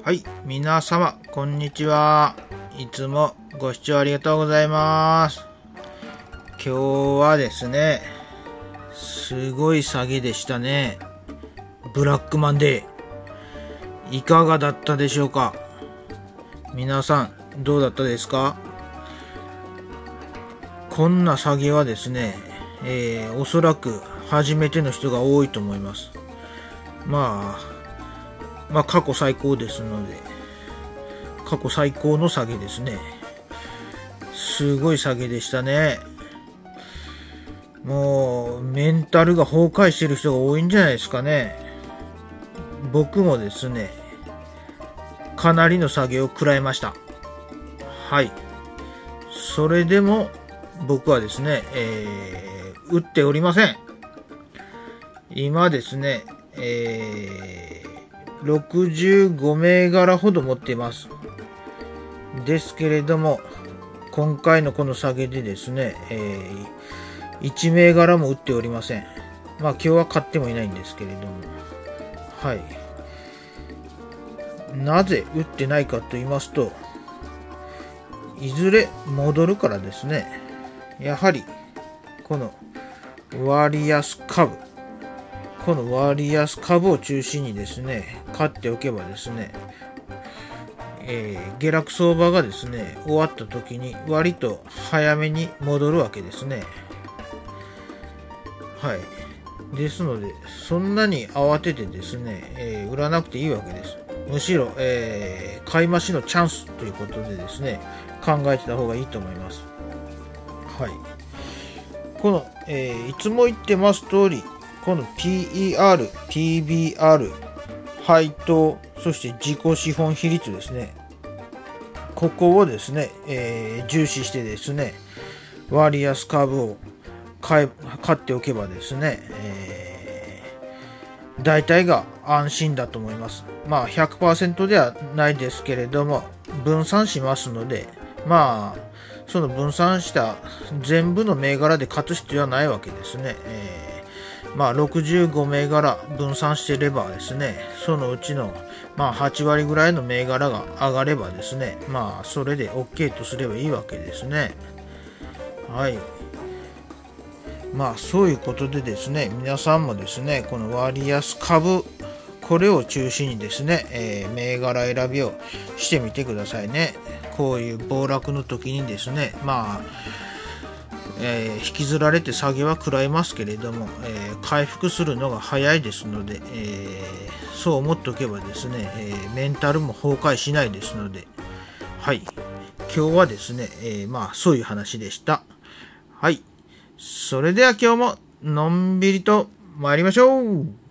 はい、皆様、こんにちは。いつもご視聴ありがとうございます。今日はですね、すごい詐欺でしたね。ブラックマンデー。いかがだったでしょうか？皆さん、どうだったですか？こんな詐欺はですね、おそらく初めての人が多いと思います。まあ過去最高ですので、過去最高の詐欺ですね。すごい詐欺でしたね。もうメンタルが崩壊してる人が多いんじゃないですかね。僕もですね、かなりの詐欺を食らいました。はい。それでも僕はですね、打っておりません。今ですね、65銘柄ほど持っています。ですけれども、今回のこの下げでですね、1銘柄も打っておりません。まあ今日は買ってもいないんですけれども、はい。なぜ打ってないかと言いますと、いずれ戻るからですね。やはりこの割安株、この割安株を中心にですね、買っておけばですね、下落相場がですね、終わった時に割と早めに戻るわけですね。はい。ですので、そんなに慌ててですね、売らなくていいわけです。むしろ、買い増しのチャンスということでですね、考えてた方がいいと思います。はい。この、いつも言ってます通り、この PER、PBR、配当、そして自己資本比率ですね。ここをですね、重視してですね、割安株を買っておけばですね、大体が安心だと思います。まあ 100% ではないですけれども、分散しますので、まあ、その分散した全部の銘柄で勝つ必要はないわけですね。まあ65銘柄分散していればですね、そのうちのまあ8割ぐらいの銘柄が上がればですね、まあそれで OK とすればいいわけですね。はい。まあそういうことでですね、皆さんもですね、この割安株、これを中心にですね、銘柄選びをしてみてくださいね。こういう暴落の時にですね、まあ、引きずられて下げは食らいますけれども、回復するのが早いですので、そう思っておけばですね、メンタルも崩壊しないですので、はい。今日はですね、まあそういう話でした。はい。それでは今日ものんびりと参りましょう。